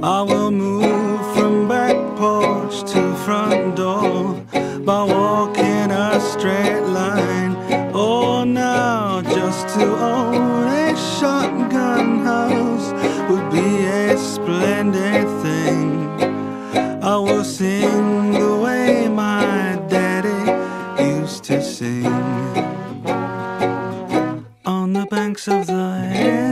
I will move from back porch to front door by walking a straight line. Oh, now just to own a shotgun house would be a splendid thing. I will sing the way my daddy used to sing. On the banks of the